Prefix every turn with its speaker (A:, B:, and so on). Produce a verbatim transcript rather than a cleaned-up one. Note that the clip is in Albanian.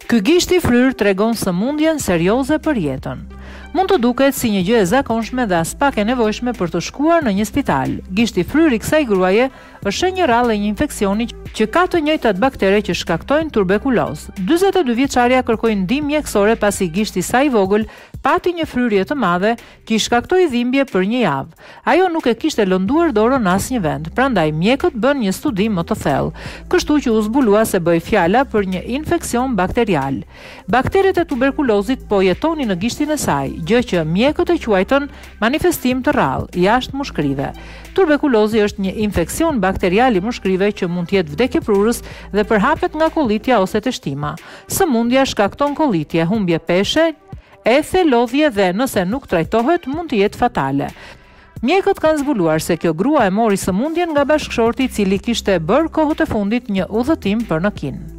A: Ky gishti fryr tregon sëmundjen serioze për jetën. Mund të duket si një gjë e zakonshme dhe as pak e nevojshme për të shkuar në një spital. Gishti fryr i kësaj gruaje është shenjë rrallë e një infeksioni që ka të njëjtat baktere që shkaktojnë tuberkulozë. dyzet e dy vjeçaria kërkoi ndihmë mjekësore pasi gishti i saj i vogël pati një fryrje të madhe që i shkaktoi dhimbje për një javë. Ajo nuk e kishte lënduar dorën në asnjë vend, prandaj mjekët bën një studim më të thellë, kështu që u zbulua se bëi fjala për një infeksion bakterial. Bakteret e tuberkulozit po jetonin në gishtin e saj, gjë që mjekët e quajtën manifestim të rrallë, jashtë mushkrive. Tuberkulozi është një infeksion bakterial i mushkrive që mund të jetë vdekjeprurës dhe përhapet nga kollitja ose teshtima. Sëmundja shkakton kollitje, humbje peshe, ethe, lodhje dhe nëse nuk trajtohet mund të jetë fatale. Mjekët kanë zbuluar se kjo grua e mori sëmundjen nga bashkëshorti i cili kishte bërë kohët e fundit një udhëtim për në Kinë.